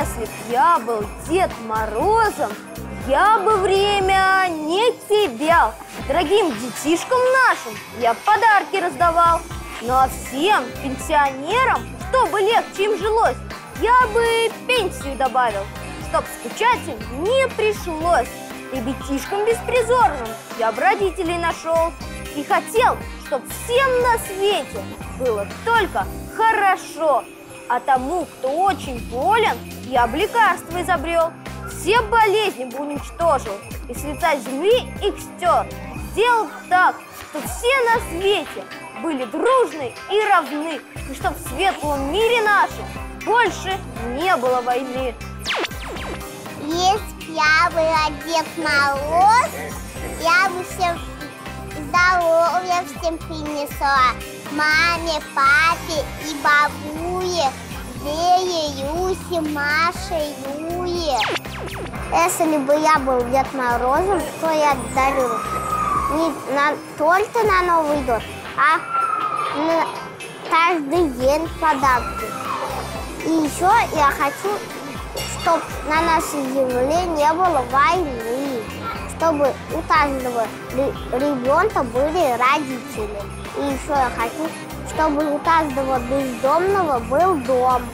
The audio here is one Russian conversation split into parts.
Если б я был Дед Морозом, я бы время не терял. Дорогим детишкам нашим я подарки раздавал. Ну а всем пенсионерам, чтобы легче им жилось, я бы пенсию добавил, чтоб скучать им не пришлось. Ребятишкам беспризорным я бы родителей нашел. И хотел, чтоб всем на свете было только хорошо. А тому, кто очень болен, я бы лекарство изобрел. Все болезни бы уничтожил и с лица земли их стер. Сделал так, что все на свете были дружны и равны, и чтоб в светлом мире нашем больше не было войны. Если б я была Дед Мороз, я бы всем здоровья всем принесла. Маме, папе и бабуле, Вере, Люсе, Маше, Юле. Если бы я был Дед Морозом, то я дарю не только на Новый год, а на каждый день подарки. И еще я хочу, чтобы на нашей земле не было войны, чтобы у каждого ребенка были родители. И еще я хочу, чтобы у каждого бездомного был дом.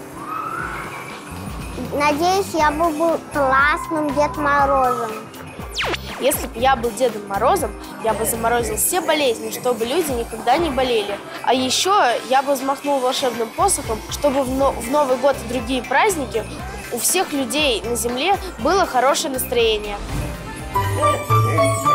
Надеюсь, я бы был классным Дед Морозом. Если бы я был Дедом Морозом, я бы заморозил все болезни, чтобы люди никогда не болели. А еще я бы взмахнул волшебным посохом, чтобы в Новый год и другие праздники у всех людей на земле было хорошее настроение.